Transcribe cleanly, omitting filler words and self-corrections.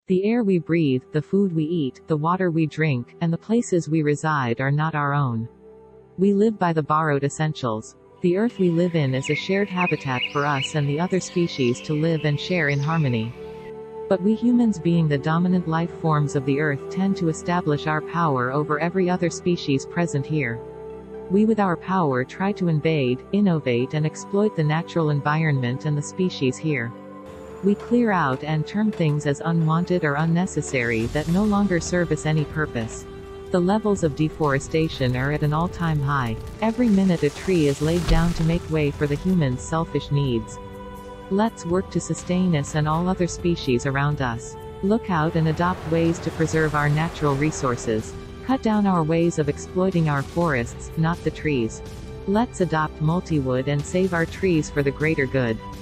The air we breathe, the food we eat, the water we drink, and the places we reside are not our own. We live by the borrowed essentials. The earth we live in is a shared habitat for us and the other species to live and share in harmony. But we humans, being the dominant life forms of the earth, tend to establish our power over every other species present here. We with our power try to invade, innovate and exploit the natural environment and the species here. We clear out and term things as unwanted or unnecessary that no longer service any purpose. The levels of deforestation are at an all-time high. Every minute a tree is laid down to make way for the humans' selfish needs. Let's work to sustain us and all other species around us. Look out and adopt ways to preserve our natural resources. Cut down our ways of exploiting our forests, not the trees. Let's adopt multi-wood and save our trees for the greater good.